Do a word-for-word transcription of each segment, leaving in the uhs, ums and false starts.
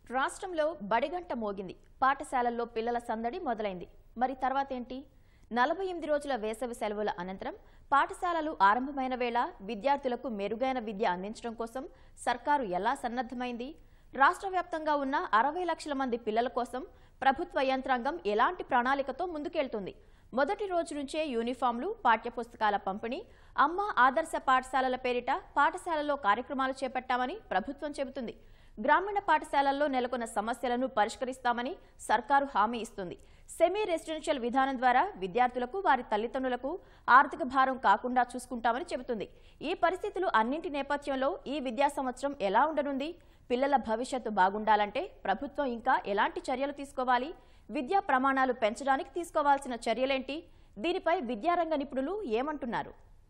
రాష్ట్రంలో బడిగంట మోగింది. పాఠశాలల్లో పిల్లల సందడి మొదలైంది. మరి తర్వాత ఏంటి? నలభై ఎనిమిది రోజుల వేసవి సెలవుల అనంతరం పాఠశాలలు ఆరంభమైన వేళ విద్యార్థులకు మెరుగైన విద్య అందించడం కోసం సర్కారు ఎలా సన్నద్ధమైంది? రాష్ట్ర వ్యాప్తంగా ఉన్న అరవై లక్షల మంది పిల్లల కోసం ప్రభుత్వ యంత్రాంగం ఎలాంటి ప్రణాళికతో ముందుకెళ్తుంది? మొదటి రోజు నుంచే యూనిఫామ్లు, పాఠ్యపుస్తకాల పంపిణీ, అమ్మ ఆదర్శ పాఠశాలల పేరిట పాఠశాలలో కార్యక్రమాలు చేపట్టామని ప్రభుత్వం చెబుతుంది. గ్రామీణ పాఠశాలల్లో నెలకొన్న సమస్యలను పరిష్కరిస్తామని సర్కారు హామీ ఇస్తుంది. సెమీ రెసిడెన్షియల్ విధానం ద్వారా విద్యార్థులకు, వారి తల్లిదండ్రులకు ఆర్థిక భారం కాకుండా చూసుకుంటామని చెబుతుంది. ఈ పరిస్థితులు అన్నింటి నేపథ్యంలో ఈ విద్యా సంవత్సరం ఎలా ఉండనుంది? పిల్లల భవిష్యత్తు బాగుండాలంటే ప్రభుత్వం ఇంకా ఎలాంటి చర్యలు తీసుకోవాలి? విద్యా ప్రమాణాలు పెంచడానికి తీసుకోవాల్సిన చర్యలేంటి? దీనిపై విద్యారంగ నిపుణులు ఏమంటున్నారు?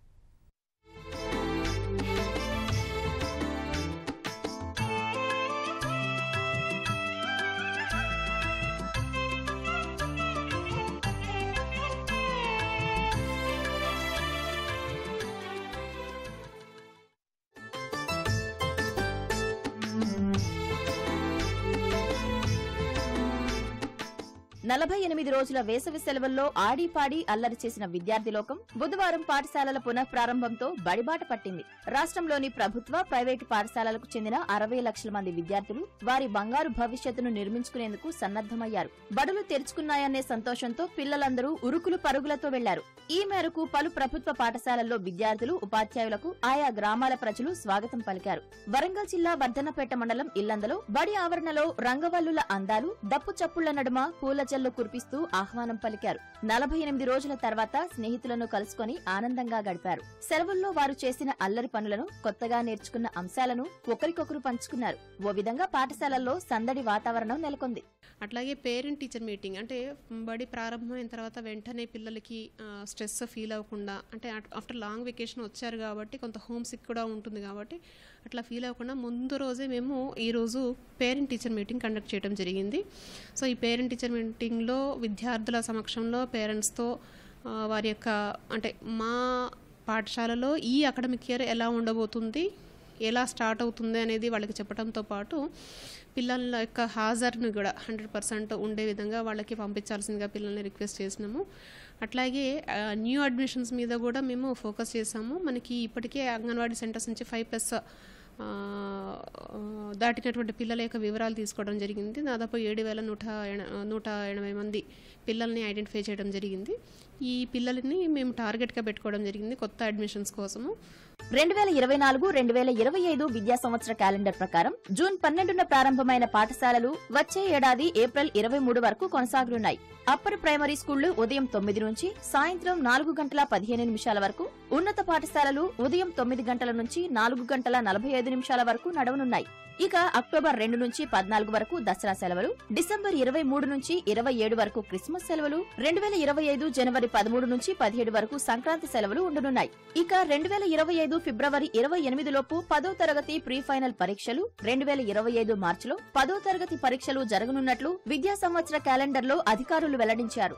నలభై ఎనిమిది రోజుల వేసవి సెలవుల్లో ఆడిపాడి అల్లరి చేసిన విద్యార్థి లోకం బుధవారం పాఠశాలల పునఃప్రారంభంతో బడిబాట పట్టింది. రాష్ట్రంలోని ప్రభుత్వ, ప్రైవేటు పాఠశాలలకు చెందిన అరవై లక్షల మంది విద్యార్థులు వారి బంగారు భవిష్యత్తును నిర్మించుకునేందుకు సన్నద్దమయ్యారు. బడులు తెరుచుకున్నాయనే సంతోషంతో పిల్లలందరూ ఉరుకులు పరుగులతో వెళ్లారు. ఈ మేరకు పలు ప్రభుత్వ పాఠశాలల్లో విద్యార్థులు, ఉపాధ్యాయులకు ఆయా గ్రామాల ప్రజలు స్వాగతం పలికారు. వరంగల్ జిల్లా వర్ధన్నపేట మండలం ఇల్లందలో బడి ఆవరణలో రంగవల్లుల అందాలు, డప్పు చప్పుళ్ల నడుమ పూల జల్లు కురిపిస్తూ ఆహ్వానం పలికారు. నలభై ఎనిమిది రోజుల తర్వాత స్నేహితులను కలుసుకుని ఆనందంగా గడిపారు. సెలవుల్లో వారు చేసిన అల్లరి పనులను, కొత్తగా నేర్చుకున్న అంశాలను ఒకరికొకరు పంచుకున్నారు. ఓ విధంగా పాఠశాలల్లో సందడి వాతావరణం నెలకొంది. అట్లాగే పేరెంట్ టీచర్ మీటింగ్, అంటే బడి ప్రారంభమైన తర్వాత వెంటనే పిల్లలకి స్ట్రెస్ ఫీల్ అవ్వకుండా, అంటే ఆఫ్టర్ లాంగ్ వెకేషన్ వచ్చారు కాబట్టి కొంత హోమ్ సిక్ కూడా ఉంటుంది కాబట్టి అట్లా ఫీల్ అవ్వకుండా ముందు రోజే మేము ఈరోజు పేరెంట్ టీచర్ మీటింగ్ కండక్ట్ చేయడం జరిగింది. సో ఈ పేరెంట్ టీచర్ మీటింగ్లో విద్యార్థుల సమక్షంలో పేరెంట్స్తో వారి యొక్క, అంటే మా పాఠశాలలో ఈ అకాడమిక్ ఇయర్ ఎలా ఉండబోతుంది, ఎలా స్టార్ట్ అవుతుంది అనేది వాళ్ళకి చెప్పడంతో పాటు పిల్లల యొక్క హాజరును కూడా హండ్రెడ్ పర్సెంట్ ఉండే విధంగా వాళ్ళకి పంపించాల్సిందిగా పిల్లల్ని రిక్వెస్ట్ చేసినాము. అట్లాగే న్యూ అడ్మిషన్స్ మీద కూడా మేము ఫోకస్ చేసాము. మనకి ఇప్పటికే అంగన్వాడీ సెంటర్స్ నుంచి ఫైవ్ ప్లస్ దాటినటువంటి పిల్లల యొక్క వివరాలు తీసుకోవడం జరిగింది. దాదాపు ఏడు వేల నూట నూట ఎనభై మంది పిల్లల్ని ఐడెంటిఫై చేయడం జరిగింది. ఈ పిల్లల్ని మేము టార్గెట్గా పెట్టుకోవడం జరిగింది కొత్త అడ్మిషన్స్ కోసము. రెండు వేల ఇరవై నాలుగు రెండు వేల ఇరవై ఐదు విద్యా సంవత్సర క్యాలెండర్ ప్రకారం జూన్ పన్నెండున ప్రారంభమైన పాఠశాలలు వచ్చే ఏడాది ఏప్రిల్ ఇరవై మూడు వరకు కొనసాగనున్నాయి. అప్పర్ ప్రైమరీ స్కూళ్లు ఉదయం తొమ్మిది నుంచి సాయంత్రం నాలుగు గంటల పదిహేను నిమిషాల వరకు, ఉన్నత పాఠశాలలు ఉదయం తొమ్మిది గంటల నుంచి నాలుగు గంటల నలభై ఐదు నిమిషాల వరకు నడవనున్నాయి. ఇక అక్టోబర్ రెండు నుంచి పద్నాలుగు వరకు దసరా సెలవులు, డిసెంబర్ ఇరవై మూడు నుంచి ఇరవై ఏడు వరకు క్రిస్మస్ సెలవులు, రెండు వేల ఇరవై ఐదు జనవరి పదమూడు నుంచి పదిహేడు వరకు సంక్రాంతి సెలవులు ఉండనున్నాయి. ఇక రెండు వేల ఇరవై ఐదు ఫిబ్రవరి ఇరవై ఎనిమిది లోపు పదో తరగతి ప్రీ ఫైనల్ పరీక్షలు, రెండు వేల ఇరవై ఐదు మార్చిలో పదో తరగతి పరీక్షలు జరగనున్నట్లు విద్యా సంవత్సర క్యాలెండర్లో అధికారులు వెల్లడించారు.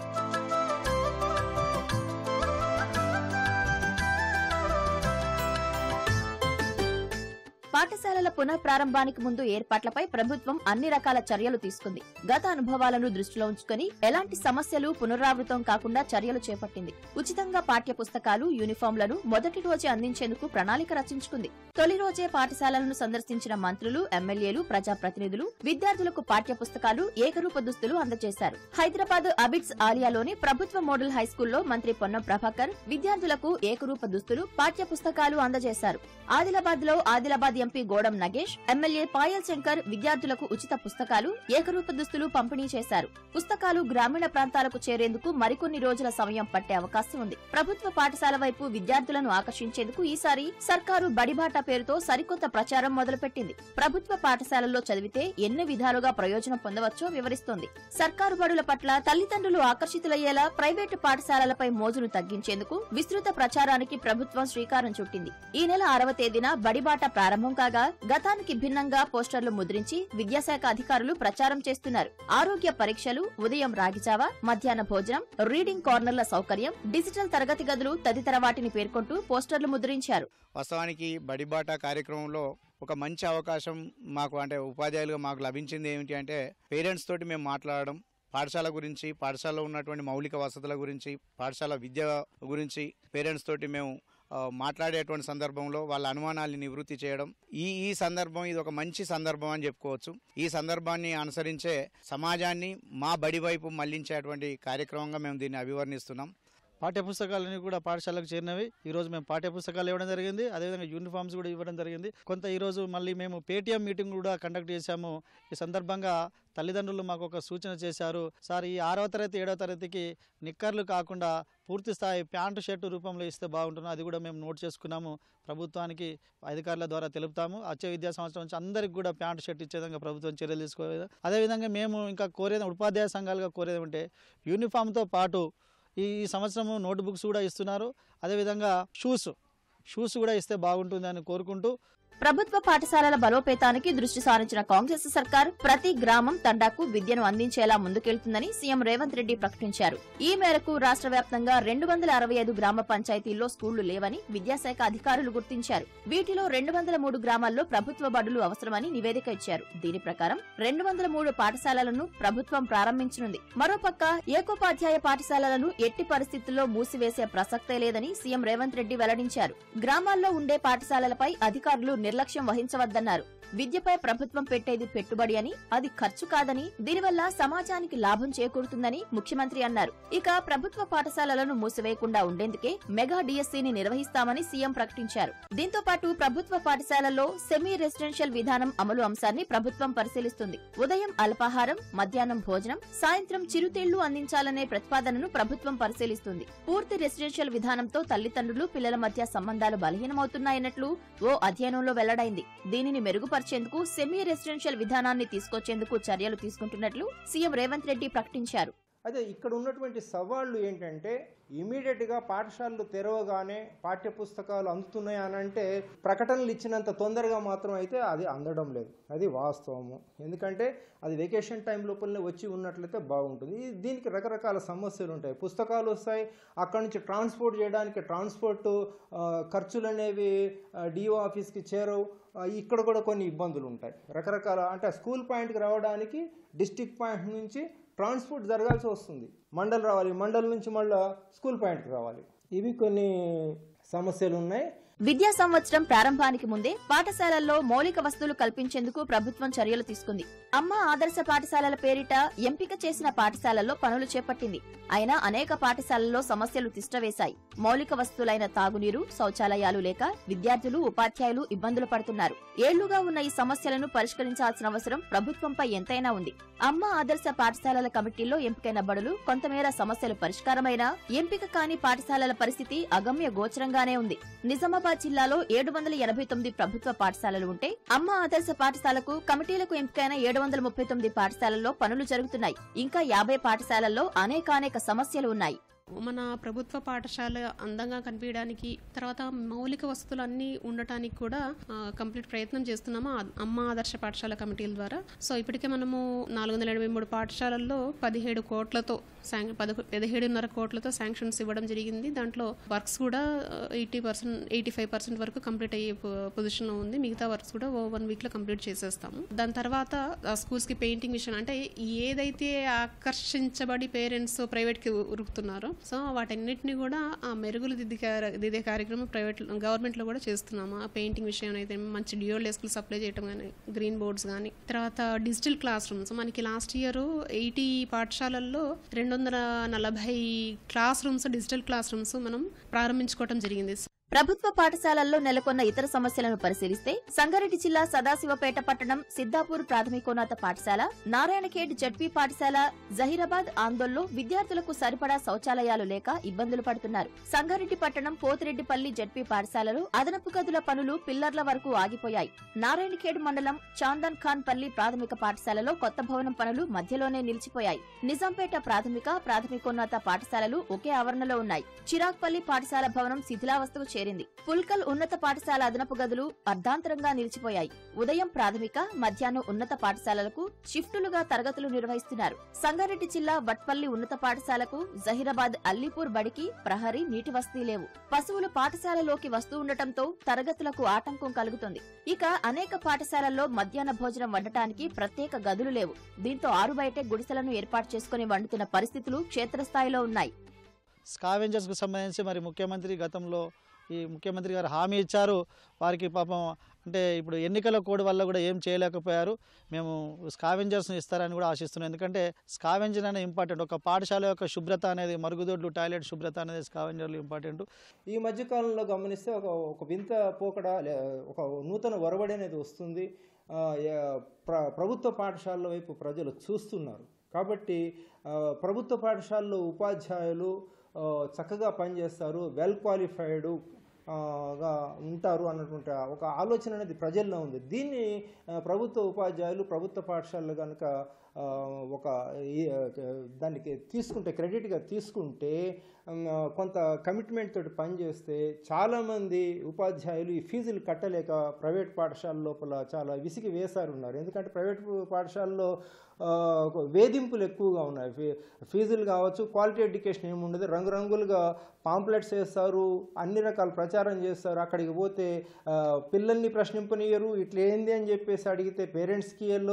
పాఠశాలల పునఃప్రారంభానికి ముందు ఏర్పాట్లపై ప్రభుత్వం అన్ని రకాల చర్యలు తీసుకుంది. గత అనుభవాలను దృష్టిలో ఉంచుకుని ఎలాంటి సమస్యలు పునరావృతం కాకుండా చర్యలు చేపట్టింది. ఉచితంగా పాఠ్య పుస్తకాలు, యూనిఫామ్లను మొదటి రోజే అందించేందుకు ప్రణాళిక రచించుకుంది. తొలి రోజే పాఠశాలలను సందర్శించిన మంత్రులు, ఎమ్మెల్యేలు, ప్రజాప్రతినిధులు విద్యార్థులకు పాఠ్య పుస్తకాలు, ఏకరూప దుస్తులు అందజేశారు. హైదరాబాద్ అబిడ్స్ ఆలియాలోని ప్రభుత్వ మోడల్ హైస్కూల్లో మంత్రి పొన్నం ప్రభాకర్ విద్యార్థులకు ఏకరూప దుస్తులు, పాఠ్య పుస్తకాలు అందజేశారు. ఆదిలాబాద్ లో ఆదిలాబాద్ ఎంపీ గోడం నగేష్, ఎమ్మెల్యే పాయల్ శంకర్ విద్యార్థులకు ఉచిత పుస్తకాలు, ఏకరూప దుస్తులు పంపిణీ చేశారు. పుస్తకాలు గ్రామీణ ప్రాంతాలకు చేరేందుకు మరికొన్ని రోజుల సమయం పట్టే అవకాశం ఉంది. ప్రభుత్వ పాఠశాల వైపు విద్యార్థులను ఆకర్షించేందుకు ఈసారి సర్కారు బడిబాట పేరుతో సరికొత్త ప్రచారం మొదలుపెట్టింది. ప్రభుత్వ పాఠశాలల్లో చదివితే ఎన్ని విధాలుగా ప్రయోజనం పొందవచ్చో వివరిస్తోంది. సర్కారు బడుల పట్ల తల్లిదండ్రులు ఆకర్షితులయ్యేలా ప్రైవేటు పాఠశాలలపై మోజును తగ్గించేందుకు విస్తృత ప్రచారానికి ప్రభుత్వం శ్రీకారం చుట్టింది. ఈ నెల ఆరవ తేదీన బడిబాట ప్రారంభం కాగా గతానికి భిన్నంగా పోస్టర్లు ముద్రించి విద్యాశాఖ అధికారులు ప్రచారం చేస్తున్నారు. ఆరోగ్య పరీక్షలు, ఉదయం రాగిజావ, మధ్యాహ్న భోజనం, రీడింగ్ కార్నర్ల సౌకర్యం, డిజిటల్ తరగతి గదులు తదితర వాటిని పేర్కొంటూ పోస్టర్లు ముద్రించారు. వాస్తవానికి బడిబాట కార్యక్రమంలో ఒక మంచి అవకాశం మాకు అంటే ఉపాధ్యాయులుగా మాకు లభించింది ఏమిటి అంటే పేరెంట్స్ తోటి మేము మాట్లాడడం, పాఠశాల గురించి, పాఠశాలలో ఉన్నటువంటి మౌలిక వసతుల గురించి, పాఠశాల విద్య గురించి పేరెంట్స్ తోటి మేము మాట్లాడేటువంటి సందర్భంలో వాళ్ళ అనుమానాన్ని నివృత్తి చేయడం. ఈ ఈ సందర్భం ఇది ఒక మంచి సందర్భం అని చెప్పుకోవచ్చు. ఈ సందర్భాన్ని అనుసరించే సమాజాన్ని మా బడి వైపు మళ్లించేటువంటి కార్యక్రమంగా మేము దీన్ని అభివర్ణిస్తున్నాం. పాఠ్యపుస్తకాలన్నీ కూడా పాఠశాలకు చేరినవి. ఈరోజు మేము పాఠ్యపుస్తకాలు ఇవ్వడం జరిగింది, అదేవిధంగా యూనిఫామ్స్ కూడా ఇవ్వడం జరిగింది. కొంత ఈరోజు మళ్ళీ మేము పేటీఎం మీటింగ్ కూడా కండక్ట్ చేశాము. ఈ సందర్భంగా తల్లిదండ్రులు మాకు ఒక సూచన చేశారు, సార్ ఈ ఆరవ తరగతి ఏడవ తరగతికి నిక్కర్లు కాకుండా పూర్తి స్థాయి ప్యాంటు షర్టు రూపంలో ఇస్తే బాగుంటుంది. అది కూడా మేము నోట్ చేసుకున్నాము, ప్రభుత్వానికి అధికారుల ద్వారా తెలుపుతాము. వచ్చే విద్యా సంవత్సరం నుంచి అందరికి కూడా ప్యాంటు షర్ట్ ఇచ్చే విధంగా ప్రభుత్వం చర్యలు తీసుకోలేదు. అదేవిధంగా మేము ఇంకా కోరేది ఉపాధ్యాయ సంఘాలుగా కోరేది ఉంటే యూనిఫామ్తో పాటు ఈ సంవత్సరము నోట్ బుక్స్ కూడా ఇస్తున్నారు. అదేవిధంగా షూస్ షూస్ కూడా ఇస్తే బాగుంటుందని కోరుకుంటూ ప్రభుత్వ పాఠశాలల బలోపేతానికి దృష్టి సారించిన కాంగ్రెస్ సర్కార్ ప్రతి గ్రామం తండాకు విద్యను అందించేలా ముందుకెళ్తుందని సీఎం రేవంత్ రెడ్డి ప్రకటించారు. ఈ మేరకు రాష్ట్ర వ్యాప్తంగా రెండు వందల అరవై ఐదు గ్రామ పంచాయతీల్లో స్కూళ్లు లేవని విద్యాశాఖ అధికారులు గుర్తించారు. వీటిలో రెండు వందల మూడు గ్రామాల్లో ప్రభుత్వ బడులు అవసరమని నివేదిక ఇచ్చారు. దీని ప్రకారం రెండు వందల మూడు పాఠశాలలను ప్రభుత్వం ప్రారంభించనుంది. మరోపక్క ఏకోపాధ్యాయ పాఠశాలలను ఎట్టి పరిస్థితుల్లో మూసివేసే ప్రసక్తే లేదని సీఎం రేవంత్ రెడ్డి వెల్లడించారు. గ్రామాల్లో ఉండే పాఠశాలలపై అధికారులు నిర్లక్ష్యం వహించవద్దన్నారు. విద్యపై ప్రభుత్వం పెట్టేది పెట్టుబడి అని, అది ఖర్చు కాదని, దీనివల్ల సమాజానికి లాభం చేకూరుతుందని ముఖ్యమంత్రి అన్నారు. ఇక ప్రభుత్వ పాఠశాలలను మూసివేయకుండా ఉండేందుకే మెగా డిఎస్సీని నిర్వహిస్తామని సీఎం ప్రకటించారు. దీంతో పాటు ప్రభుత్వ పాఠశాలల్లో సెమీ రెసిడెన్షియల్ విధానం అమలు అంశాన్ని ప్రభుత్వం పరిశీలిస్తుంది. ఉదయం అల్పాహారం, మధ్యాహ్నం భోజనం, సాయంత్రం చిరుతిళ్లు అందించాలనే ప్రతిపాదనను ప్రభుత్వం పరిశీలిస్తుంది. పూర్తి రెసిడెన్షియల్ విధానంతో తల్లిదండ్రులు, పిల్లల మధ్య సంబంధాలు బలహీనమవుతున్నాయన్నట్లు ఓ అధ్యయనంలో వెల్లడైంది. దీనిని మెరుగుపరిచేందుకు సెమీ రెసిడెన్షియల్ విధానాన్ని తీసుకొచ్చేందుకు చర్యలు తీసుకుంటున్నట్లు సీఎం రేవంత్ రెడ్డి ప్రకటించారు. అదే ఇక్కడ ఉన్నటువంటి సవాళ్లు ఏంటంటే ఇమీడియట్గా పాఠశాలలు తెరవగానే పాఠ్యపుస్తకాలు అందుతున్నాయి అని అంటే ప్రకటనలు ఇచ్చినంత తొందరగా మాత్రం అయితే అది అందడం లేదు, అది వాస్తవము. ఎందుకంటే అది వెకేషన్ టైం లోపలనే వచ్చి ఉన్నట్లయితే బాగుంటుంది. దీనికి రకరకాల సమస్యలు ఉంటాయి. పుస్తకాలు వస్తాయి, అక్కడి నుంచి ట్రాన్స్పోర్ట్ చేయడానికి ట్రాన్స్పోర్ట్ ఖర్చులు అనేవి డిఓ ఆఫీస్కి చేరవు. ఇక్కడ కూడా కొన్ని ఇబ్బందులు ఉంటాయి. రకరకాల అంటే స్కూల్ పాయింట్కి రావడానికి డిస్టిక్ పాయింట్ నుంచి ట్రాన్స్పోర్ట్ జరగాల్సి వస్తుంది. మండల్ రావాలి, మండల్ నుంచి మళ్ళీ స్కూల్ పాయింట్కి రావాలి. ఇవి కొన్ని సమస్యలు ఉన్నాయి. విద్యా సంవత్సరం ప్రారంభానికి ముందే పాఠశాలల్లో మౌలిక వసతులు కల్పించేందుకు ప్రభుత్వం చర్యలు తీసుకుంది. అమ్మ ఆదర్శ పాఠశాలల పేరిట ఎంపిక చేసిన పాఠశాలల్లో పనులు చేపట్టింది. అయినా అనేక పాఠశాలల్లో సమస్యలు తిష్టవేశాయి. మౌలిక వసతులైన తాగునీరు, శౌచాలయాలు లేక విద్యార్థులు, ఉపాధ్యాయులు ఇబ్బందులు పడుతున్నారు. ఏళ్లుగా ఉన్న ఈ సమస్యలను పరిష్కరించాల్సిన అవసరం ప్రభుత్వంపై ఎంతైనా ఉంది. అమ్మ ఆదర్శ పాఠశాలల కమిటీల్లో ఎంపికైన బడులు కొంతమేర సమస్యలు పరిష్కారమైనా ఎంపిక కాని పాఠశాలల పరిస్థితి అగమ్య గోచరంగానే ఉంది. నిజామాబాద్ జిల్లాలో ఏడు వందల ఎనభై తొమ్మిది ప్రభుత్వ పాఠశాలలు ఉంటే అమ్మ ఆదర్శ పాఠశాలకు కమిటీలకు ఎంపికైన ఏడు వందల ముప్పై తొమ్మిది పాఠశాలల్లో పనులు జరుగుతున్నాయి. ఇంకా యాభై పాఠశాలల్లో అనేకానేక సమస్యలు ఉన్నాయి. మన ప్రభుత్వ పాఠశాల అందంగా కనిపించడానికి, తర్వాత మౌలిక వసతులు అన్నీ ఉండటానికి కూడా కంప్లీట్ ప్రయత్నం చేస్తున్నాము అమ్మ ఆదర్శ పాఠశాల కమిటీల ద్వారా. సో ఇప్పటికే మనము నాలుగు వందల ఎనభై మూడు పాఠశాలల్లో పదిహేడు కోట్లతో పదిహేడున్నర కోట్లతో శాంక్షన్స్ ఇవ్వడం జరిగింది. దాంట్లో వర్క్స్ కూడా eighty percent eighty five percent వరకు కంప్లీట్ అయ్యే పొజిషన్లో ఉంది. మిగతా వర్క్స్ కూడా ఓ వన్ వీక్లో కంప్లీట్ చేసేస్తాము. దాని తర్వాత స్కూల్స్కి పెయింటింగ్ మిషన్, అంటే ఏదైతే ఆకర్షించబడి పేరెంట్స్ ప్రైవేట్కి ఉరుకుతున్నారో సో వాటన్నిటిని కూడా ఆ మెరుగులు దిద్ది దిద్దే కార్యక్రమం ప్రైవేట్ గవర్నమెంట్లో కూడా చేస్తున్నాము. ఆ పెయింటింగ్ విషయం అయితే మంచి డ్యూయల్ డెస్క్లు సప్లై చేయడం కానీ, గ్రీన్ బోర్డ్స్ కానీ, తర్వాత డిజిటల్ క్లాస్ రూమ్స్. మనకి లాస్ట్ ఇయర్ ఎయిటీ పాఠశాలల్లో రెండు వందల నలభై classrooms digital classrooms మనం ప్రారంభించుకోవడం జరిగింది. ప్రభుత్వ పాఠశాలల్లో నెలకొన్న ఇతర సమస్యలను పరిశీలిస్తే సంగారెడ్డి జిల్లా సదాశివపేట పట్టణం సిద్దాపూర్ ప్రాథమికోన్నత పాఠశాల, నారాయణఖేడ్ జడ్పీ పాఠశాల, జహీరాబాద్ ఆందోళనలో విద్యార్థులకు సరిపడా శౌచాలయాలు లేక ఇబ్బందులు పడుతున్నారు. సంగారెడ్డి పట్టణం పోతిరెడ్డిపల్లి జడ్పీ పాఠశాలలో అదనపు గదుల పనులు పిల్లర్ల వరకు ఆగిపోయాయి. నారాయణఖేడ్ మండలం చాందన్ ఖాన్ పల్లి ప్రాథమిక పాఠశాలలో కొత్త భవనం పనులు మధ్యలోనే నిలిచిపోయాయి. నిజాంపేట ప్రాథమిక ప్రాథమికోన్నత పాఠశాలలు ఒకే ఆవరణలో ఉన్నాయి. చిరాగ్పల్లి పాఠశాల భవనం శిథిలావస్థకు చేరింది. పుల్కల్ ఉన్నత పాఠశాల అదనపు గదులు అర్ధాంతరంగా నిలిచిపోయాయి. ఉదయం ప్రాథమిక, మధ్యాహ్నం ఉన్నత పాఠశాలలకు షిఫ్టులుగా తరగతులు నిర్వహిస్తున్నారు. సంగారెడ్డి జిల్లా వట్పల్లి ఉన్నత పాఠశాలకు, జహీరాబాద్ అల్లీపూర్ బడికి ప్రహరీ, నీటి వసతి లేవు. పశువులు పాఠశాలలోకి వస్తూ ఉండటంతో తరగతులకు ఆటంకం కలుగుతుంది. ఇక అనేక పాఠశాలల్లో మధ్యాహ్న భోజనం వండటానికి ప్రత్యేక గదులు లేవు. దీంతో ఆరు బయటే గుడిసెలను ఏర్పాటు చేసుకుని వండుతున్న పరిస్థితులు క్షేత్రస్థాయిలో ఉన్నాయి. స్కావెంజర్స్కు సంబంధించి మరి ముఖ్యమంత్రి గతంలో ఈ ముఖ్యమంత్రి గారు హామీ ఇచ్చారు. వారికి పాపం అంటే ఇప్పుడు ఎన్నికల కోడ్ వల్ల కూడా ఏం చేయలేకపోయారు. మేము స్కావెంజర్స్ని ఇస్తారని కూడా ఆశిస్తున్నాం. ఎందుకంటే స్కావెంజర్ అనేది ఇంపార్టెంట్. ఒక పాఠశాల యొక్క శుభ్రత అనేది, మరుగుదొడ్లు, టాయిలెట్ శుభ్రత అనేది స్కావెంజర్లు ఇంపార్టెంట్. ఈ మధ్యకాలంలో గమనిస్తే ఒక ఒక వింత పోకడ, ఒక నూతన ఒరవడి అనేది వస్తుంది. ప్ర ప్రభుత్వ పాఠశాలల వైపు ప్రజలు చూస్తున్నారు. కాబట్టి ప్రభుత్వ పాఠశాలలో ఉపాధ్యాయులు చక్కగా పనిచేస్తారు, వెల్ క్వాలిఫైడ్ గా ఉంటారు అన్నటువంటి ఒక ఆలోచన అనేది ప్రజల్లో ఉంది. దీన్ని ప్రభుత్వ ఉపాధ్యాయులు, ప్రభుత్వ పాఠశాలలు కనుక ఒక దానికి తీసుకుంటే, క్రెడిట్గా తీసుకుంటే, కొంత కమిట్మెంట్ తోటి పనిచేస్తే చాలామంది ఉపాధ్యాయులు ఈ ఫీజులు కట్టలేక ప్రైవేట్ పాఠశాల లోపల చాలా విసిగి వేసారు ఉన్నారు. ఎందుకంటే ప్రైవేట్ పాఠశాలలో వేధింపులు ఎక్కువగా ఉన్నాయి. ఫీ ఫీజులు కావచ్చు, క్వాలిటీ ఎడ్యుకేషన్ ఏమి ఉండదు. రంగురంగులుగా పాంప్లెట్స్ వేస్తారు, అన్ని రకాల ప్రచారం చేస్తారు. అక్కడికి పోతే పిల్లల్ని ప్రశ్నింపనీయరు. ఇట్లా ఏంది అని చెప్పేసి అడిగితే పేరెంట్స్కి ఎల్లో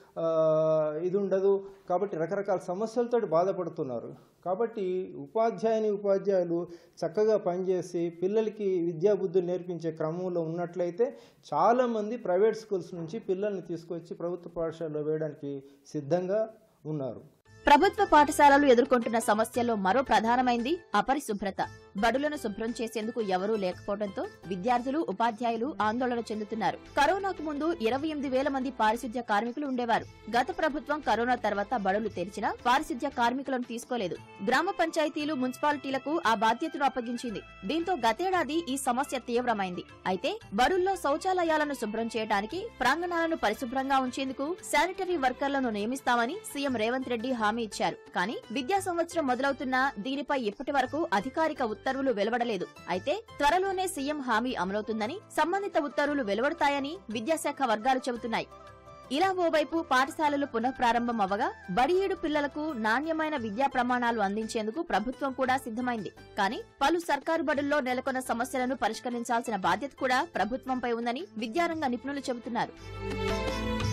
ఇది ఉండదు. కాబట్టి రకరకాల సమస్యలతో బాధపడుతున్నారు. కాబట్టి ఉపాధ్యాయుని ఉపాధ్యాయులు చక్కగా పనిచేసి పిల్లలకి విద్యాబుద్ధులు నేర్పించే క్రమంలో ఉన్నట్లయితే చాలామంది ప్రైవేట్ స్కూల్స్ నుంచి పిల్లల్ని తీసుకొచ్చి ప్రభుత్వ పాఠశాలలో వేయడానికి సిద్ధంగా ఉన్నారు. ప్రభుత్వ పాఠశాలలు ఎదుర్కొంటున్న సమస్యల్లో మరో ప్రధానమైంది అపరిశుభ్రత. బడులను శుభ్రం చేసేందుకు ఎవరూ లేకపోవడంతో విద్యార్థులు, ఉపాధ్యాయులు ఆందోళన చెందుతున్నారు. కరోనాకు ముందు ఇరవై ఎనిమిది వేల మంది పారిశుద్ధ్య కార్మికులు ఉండేవారు. గత ప్రభుత్వం కరోనా తర్వాత బడులు తెరిచినా పారిశుద్ధ్య కార్మికులను తీసుకోలేదు. గ్రామ పంచాయతీలు, మున్సిపాలిటీలకు ఆ బాధ్యతను అప్పగించింది. దీంతో గతేడాది ఈ సమస్య తీవ్రమైంది. అయితే బడుల్లో శౌచాలయాలను శుభ్రం చేయడానికి, ప్రాంగణాలను పరిశుభ్రంగా ఉంచేందుకు శానిటరీ వర్కర్లను నియమిస్తామని సీఎం రేవంత్ రెడ్డి హామీ ఇచ్చారు. కానీ విద్యా సంవత్సరం మొదలవుతున్నా దీనిపై ఇప్పటి వరకు అధికారిక ఉత్తర్వులు వెలువడలేదు. అయితే త్వరలోనే సీఎం హామీ అమలవుతుందని, సంబంధిత ఉత్తర్వులు వెలువడతాయని విద్యాశాఖ వర్గాలు చెబుతున్నాయి. ఇలా ఓవైపు పాఠశాలలు పునఃప్రారంభం అవ్వగా బడియేడు పిల్లలకు నాణ్యమైన విద్యా ప్రమాణాలు అందించేందుకు ప్రభుత్వం కూడా సిద్ధమైంది. కానీ పలు సర్కారు బడుల్లో నెలకొన్న సమస్యలను పరిష్కరించాల్సిన బాధ్యత కూడా ప్రభుత్వంపై ఉందని విద్యారంగ నిపుణులు చెబుతున్నారు.